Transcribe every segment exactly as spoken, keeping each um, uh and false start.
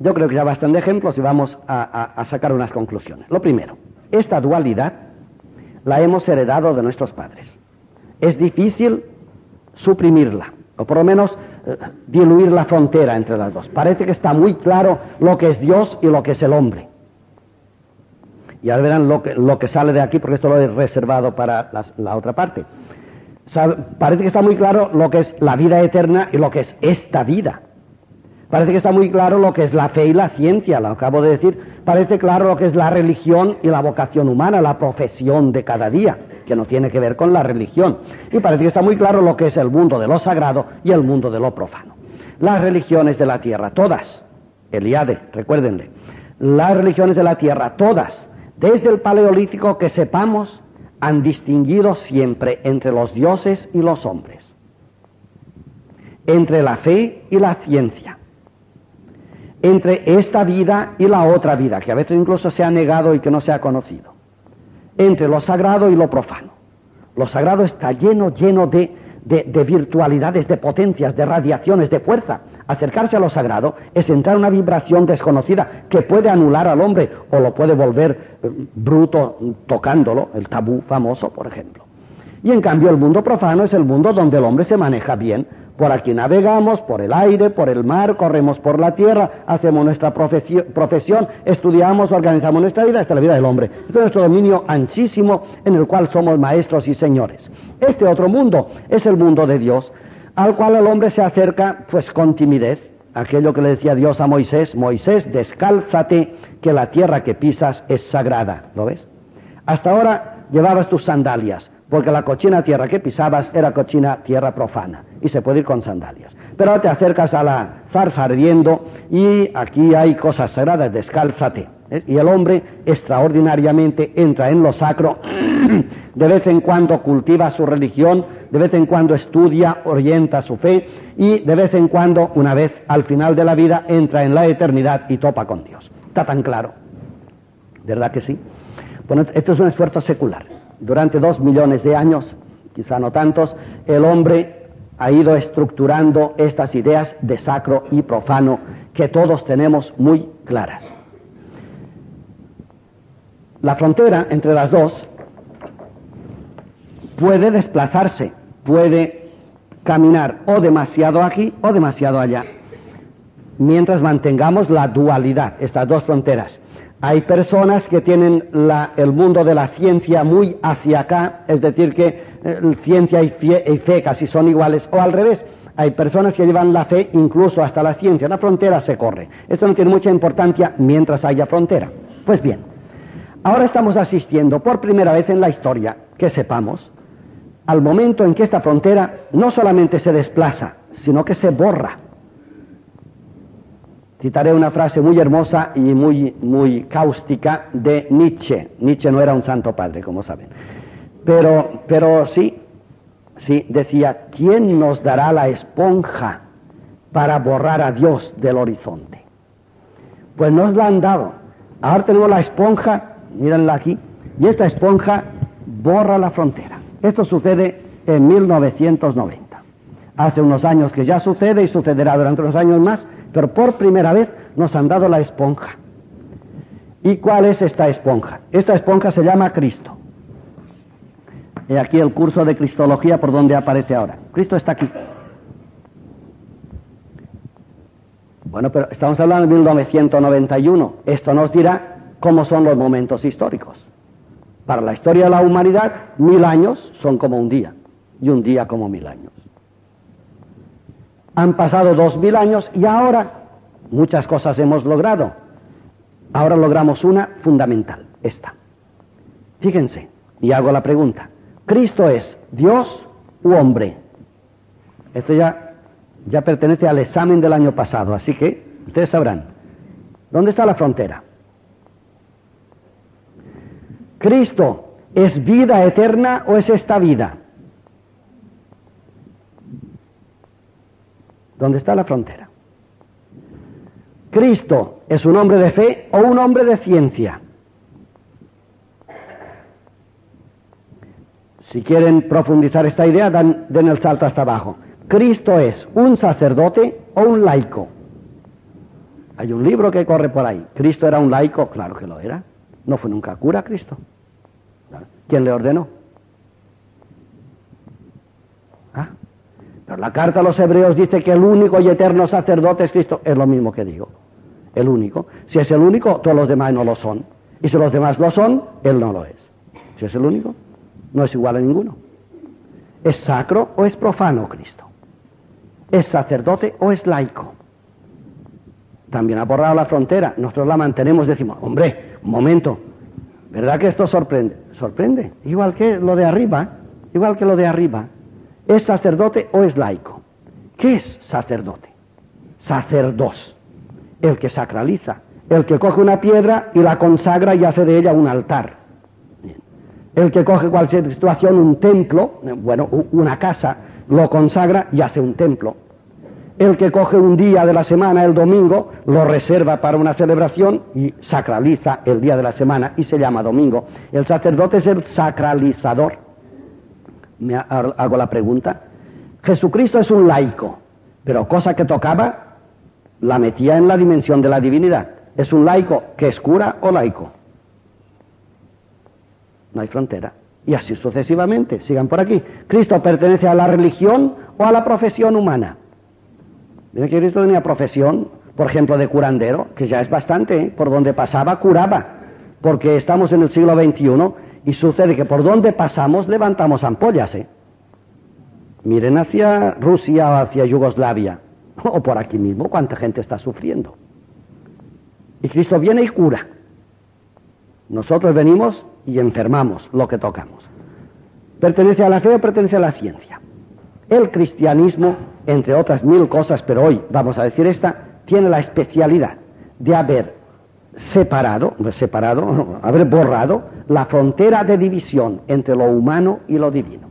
Yo creo que ya bastan de ejemplos y vamos a, a, a sacar unas conclusiones. Lo primero, esta dualidad la hemos heredado de nuestros padres. Es difícil suprimirla, o por lo menos eh, diluir la frontera entre las dos. Parece que está muy claro lo que es Dios y lo que es el hombre. Y ahora verán lo que, lo que sale de aquí, porque esto lo he reservado para las, la otra parte. O sea, parece que está muy claro lo que es la vida eterna y lo que es esta vida. Parece que está muy claro lo que es la fe y la ciencia, lo acabo de decir. Parece claro lo que es la religión y la vocación humana, la profesión de cada día, que no tiene que ver con la religión. Y parece que está muy claro lo que es el mundo de lo sagrado y el mundo de lo profano. Las religiones de la tierra, todas, Eliade, recuérdenle, las religiones de la tierra, todas, desde el Paleolítico que sepamos, han distinguido siempre entre los dioses y los hombres, entre la fe y la ciencia, entre esta vida y la otra vida, que a veces incluso se ha negado y que no se ha conocido, entre lo sagrado y lo profano. Lo sagrado está lleno, lleno de, de, de virtualidades, de potencias, de radiaciones, de fuerza. Acercarse a lo sagrado es entrar en una vibración desconocida que puede anular al hombre o lo puede volver eh, bruto tocándolo, el tabú famoso, por ejemplo. Y en cambio el mundo profano es el mundo donde el hombre se maneja bien. Por aquí navegamos, por el aire, por el mar, corremos por la tierra, hacemos nuestra profesión, estudiamos, organizamos nuestra vida. Esta es la vida del hombre. Este es nuestro dominio anchísimo en el cual somos maestros y señores. Este otro mundo es el mundo de Dios, al cual el hombre se acerca pues con timidez. Aquello que le decía Dios a Moisés: Moisés, descálzate, que la tierra que pisas es sagrada. ¿Lo ves? Hasta ahora llevabas tus sandalias, porque la cochina tierra que pisabas era cochina tierra profana, y se puede ir con sandalias. Pero ahora te acercas a la zarza ardiendo, y aquí hay cosas sagradas, descálzate. ¿Eh? Y el hombre extraordinariamente entra en lo sacro, de vez en cuando cultiva su religión, de vez en cuando estudia, orienta su fe, y de vez en cuando, una vez al final de la vida, entra en la eternidad y topa con Dios. Está tan claro, ¿verdad que sí? Bueno, esto es un esfuerzo secular. Durante dos millones de años, quizá no tantos, el hombre ha ido estructurando estas ideas de sacro y profano que todos tenemos muy claras. La frontera entre las dos puede desplazarse, puede caminar o demasiado aquí o demasiado allá, mientras mantengamos la dualidad, estas dos fronteras. Hay personas que tienen la, el mundo de la ciencia muy hacia acá, es decir, que eh, ciencia y fe, y fe casi son iguales, o al revés, hay personas que llevan la fe incluso hasta la ciencia. La frontera se corre. Esto no tiene mucha importancia mientras haya frontera. Pues bien, ahora estamos asistiendo por primera vez en la historia, que sepamos, al momento en que esta frontera no solamente se desplaza, sino que se borra. Citaré una frase muy hermosa y muy, muy cáustica de Nietzsche. Nietzsche no era un santo padre, como saben. Pero, pero sí, sí, decía: ¿quién nos dará la esponja para borrar a Dios del horizonte? Pues nos la han dado. Ahora tenemos la esponja, mírenla aquí, y esta esponja borra la frontera. Esto sucede en mil novecientos noventa. Hace unos años que ya sucede y sucederá durante unos años más, pero por primera vez nos han dado la esponja. ¿Y cuál es esta esponja? Esta esponja se llama Cristo. Y aquí el curso de Cristología por donde aparece ahora. Cristo está aquí. Bueno, pero estamos hablando de mil novecientos noventa y uno. Esto nos dirá cómo son los momentos históricos. Para la historia de la humanidad, mil años son como un día, y un día como mil años. Han pasado dos mil años y ahora muchas cosas hemos logrado. Ahora logramos una fundamental, esta. Fíjense, y hago la pregunta: ¿Cristo es Dios u hombre? Esto ya, ya pertenece al examen del año pasado, así que ustedes sabrán. ¿Dónde está la frontera? ¿Cristo es vida eterna o es esta vida? ¿Dónde está la frontera? ¿Cristo es un hombre de fe o un hombre de ciencia? Si quieren profundizar esta idea, dan, den el salto hasta abajo. ¿Cristo es un sacerdote o un laico? Hay un libro que corre por ahí. ¿Cristo era un laico? Claro que lo era. No fue nunca cura Cristo. ¿Quién le ordenó? ¿Ah? Pero la carta a los hebreos dice que el único y eterno sacerdote es Cristo. Es lo mismo que digo. El único. Si es el único, todos los demás no lo son. Y si los demás lo son, él no lo es. Si es el único, no es igual a ninguno. ¿Es sacro o es profano Cristo? ¿Es sacerdote o es laico? También ha borrado la frontera. Nosotros la mantenemos, decimos, hombre, un momento, ¿verdad que esto sorprende? Sorprende, igual que lo de arriba, igual que lo de arriba. ¿Es sacerdote o es laico? ¿Qué es sacerdote? Sacerdos, el que sacraliza, el que coge una piedra y la consagra y hace de ella un altar. El que coge cualquier situación, un templo, bueno, una casa, lo consagra y hace un templo. El que coge un día de la semana, el domingo, lo reserva para una celebración y sacraliza el día de la semana y se llama domingo. El sacerdote es el sacralizador. Me hago la pregunta. Jesucristo es un laico, pero cosa que tocaba la metía en la dimensión de la divinidad. ¿Es un laico que es cura o laico? No hay frontera. Y así sucesivamente. Sigan por aquí. ¿Cristo pertenece a la religión o a la profesión humana? Miren que Cristo tenía profesión, por ejemplo, de curandero, que ya es bastante, ¿eh? Por donde pasaba, curaba. Porque estamos en el siglo veintiuno y sucede que por donde pasamos levantamos ampollas, ¿eh? Miren hacia Rusia o hacia Yugoslavia, o por aquí mismo, cuánta gente está sufriendo. Y Cristo viene y cura. Nosotros venimos y enfermamos lo que tocamos. ¿Pertenece a la fe o pertenece a la ciencia? El cristianismo, entre otras mil cosas, pero hoy vamos a decir esta, tiene la especialidad de haber separado, separado, haber borrado la frontera de división entre lo humano y lo divino.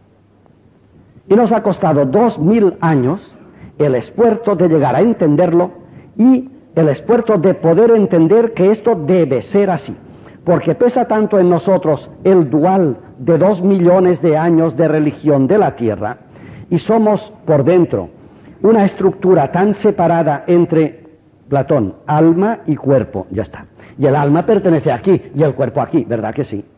Y nos ha costado dos mil años el esfuerzo de llegar a entenderlo y el esfuerzo de poder entender que esto debe ser así. Porque pesa tanto en nosotros el dual de dos millones de años de religión de la tierra y somos por dentro una estructura tan separada entre Platón, alma y cuerpo, ya está. Y el alma pertenece aquí y el cuerpo aquí, ¿verdad que sí?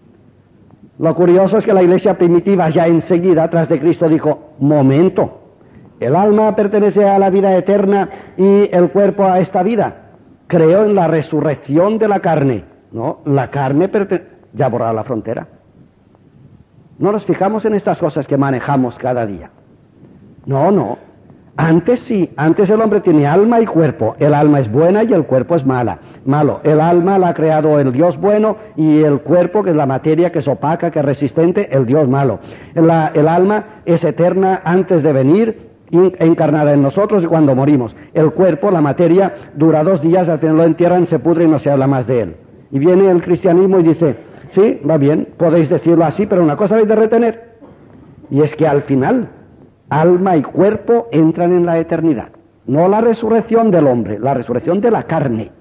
Lo curioso es que la iglesia primitiva ya enseguida, tras de Cristo, dijo, momento, el alma pertenece a la vida eterna y el cuerpo a esta vida. Creo en la resurrección de la carne. No, la carne pertenece... Ya ha borrado la frontera. No nos fijamos en estas cosas que manejamos cada día. No, no. Antes sí, antes el hombre tiene alma y cuerpo. El alma es buena y el cuerpo es mala. Malo. El alma la ha creado el Dios bueno y el cuerpo, que es la materia, que es opaca, que es resistente, el Dios malo. La, el alma es eterna antes de venir, encarnada en nosotros y cuando morimos. El cuerpo, la materia, dura dos días, al final lo entierran, se pudre y no se habla más de él. Y viene el cristianismo y dice, sí, va bien, podéis decirlo así, pero una cosa habéis de retener. Y es que al final, alma y cuerpo entran en la eternidad. No la resurrección del hombre, la resurrección de la carne.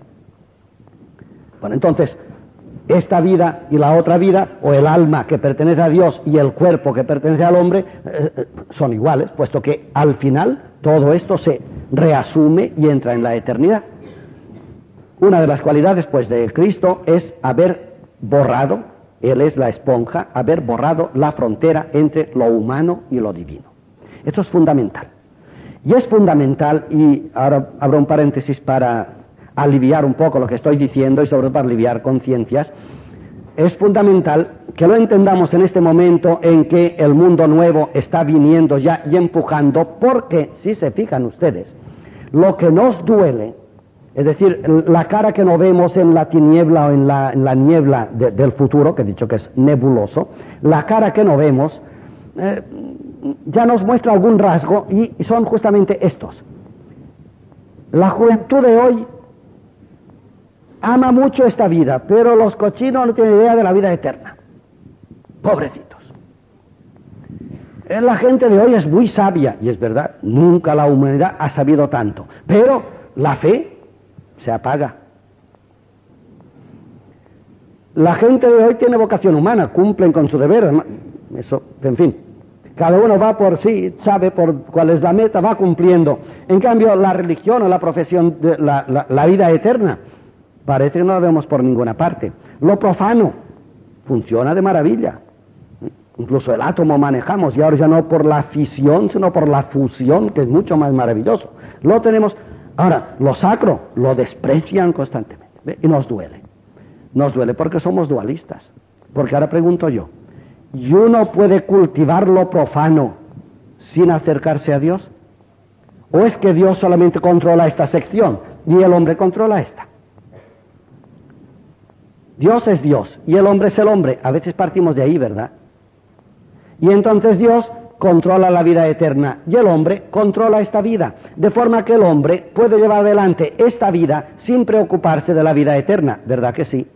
Bueno, entonces, esta vida y la otra vida, o el alma que pertenece a Dios y el cuerpo que pertenece al hombre, eh, son iguales, puesto que al final todo esto se reasume y entra en la eternidad. Una de las cualidades, pues, de Cristo es haber borrado, Él es la esponja, haber borrado la frontera entre lo humano y lo divino. Esto es fundamental. Y es fundamental, y ahora abro un paréntesis para aliviar un poco lo que estoy diciendo y sobre todo para aliviar conciencias, es fundamental que lo entendamos en este momento en que el mundo nuevo está viniendo ya y empujando, porque, si se fijan ustedes, lo que nos duele, es decir, la cara que no vemos en la tiniebla o en la, en la niebla de, del futuro, que he dicho que es nebuloso, la cara que no vemos eh, ya nos muestra algún rasgo y, y son justamente estos. La juventud de hoy ama mucho esta vida, pero los cochinos no tienen idea de la vida eterna. Pobrecitos. La gente de hoy es muy sabia, y es verdad, nunca la humanidad ha sabido tanto, pero la fe se apaga. La gente de hoy tiene vocación humana, cumplen con su deber, eso, en fin. Cada uno va por sí, sabe por cuál es la meta, va cumpliendo. En cambio, la religión o la profesión, de la, la, la vida eterna, parece que no la vemos por ninguna parte. Lo profano funciona de maravilla. Incluso el átomo manejamos, y ahora ya no por la fisión, sino por la fusión, que es mucho más maravilloso. Lo tenemos. Ahora, lo sacro lo desprecian constantemente, ¿ve? Y nos duele. Nos duele porque somos dualistas. Porque ahora pregunto yo, ¿y uno puede cultivar lo profano sin acercarse a Dios? ¿O es que Dios solamente controla esta sección y el hombre controla esta? Dios es Dios y el hombre es el hombre. A veces partimos de ahí, ¿verdad? Y entonces Dios controla la vida eterna y el hombre controla esta vida, de forma que el hombre puede llevar adelante esta vida sin preocuparse de la vida eterna, ¿verdad que sí?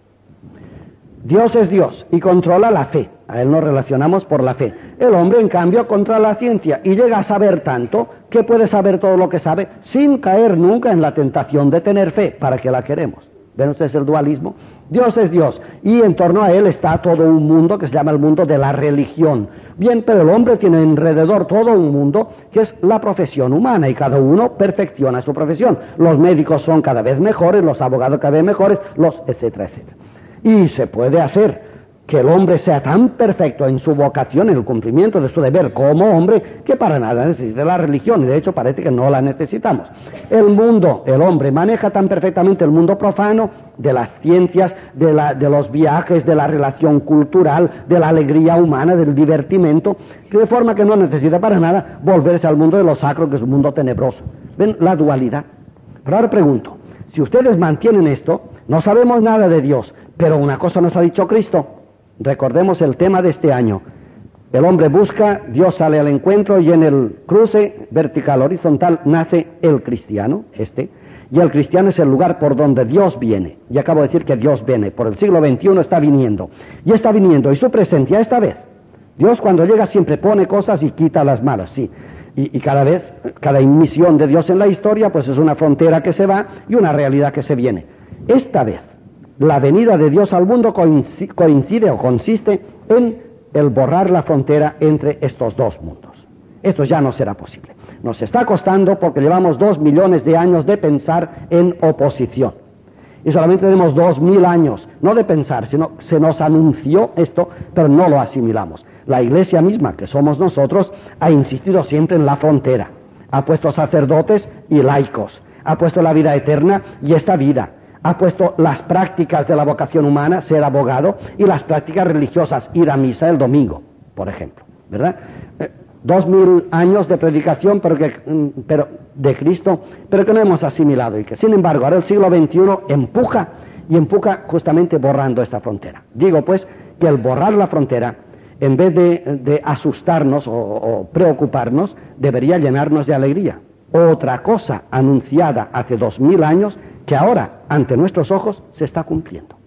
Dios es Dios y controla la fe, a Él nos relacionamos por la fe. El hombre, en cambio, controla la ciencia y llega a saber tanto que puede saber todo lo que sabe sin caer nunca en la tentación de tener fe. ¿Para qué la queremos? ¿Ven ustedes el dualismo? Dios es Dios y en torno a Él está todo un mundo que se llama el mundo de la religión. Bien, pero el hombre tiene alrededor todo un mundo que es la profesión humana y cada uno perfecciona su profesión. Los médicos son cada vez mejores, los abogados cada vez mejores, los etcétera, etcétera. Y se puede hacer que el hombre sea tan perfecto en su vocación, en el cumplimiento de su deber como hombre, que para nada necesita la religión, y de hecho parece que no la necesitamos. El mundo, el hombre maneja tan perfectamente el mundo profano, de las ciencias, de, la, de los viajes, de la relación cultural, de la alegría humana, del divertimento, que de forma que no necesita para nada volverse al mundo de lo sacro, que es un mundo tenebroso. ¿Ven la dualidad? Pero ahora pregunto, si ustedes mantienen esto, no sabemos nada de Dios, pero una cosa nos ha dicho Cristo. Recordemos el tema de este año. El hombre busca, Dios sale al encuentro y en el cruce vertical horizontal nace el cristiano, este. Y el cristiano es el lugar por donde Dios viene. Y acabo de decir que Dios viene. Por el siglo veintiuno está viniendo. Y está viniendo. Y su presencia esta vez. Dios cuando llega siempre pone cosas y quita las malas, sí. Y, y cada vez, cada inmisión de Dios en la historia, pues es una frontera que se va y una realidad que se viene. Esta vez, la venida de Dios al mundo coincide, coincide o consiste en el borrar la frontera entre estos dos mundos. Esto ya no será posible. Nos está costando porque llevamos dos millones de años de pensar en oposición. Y solamente tenemos dos mil años, no de pensar, sino se nos anunció esto, pero no lo asimilamos. La Iglesia misma, que somos nosotros, ha insistido siempre en la frontera. Ha puesto sacerdotes y laicos. Ha puesto la vida eterna y esta vida. Ha puesto las prácticas de la vocación humana, ser abogado, y las prácticas religiosas, ir a misa el domingo, por ejemplo, ¿verdad? Eh, dos mil años de predicación, pero, que, pero de Cristo, pero que no hemos asimilado y que, sin embargo, ahora el siglo veintiuno empuja y empuja justamente borrando esta frontera. Digo, pues, que el borrar la frontera, en vez de, de asustarnos o, o preocuparnos, debería llenarnos de alegría. Otra cosa anunciada hace dos mil años que ahora, ante nuestros ojos, se está cumpliendo.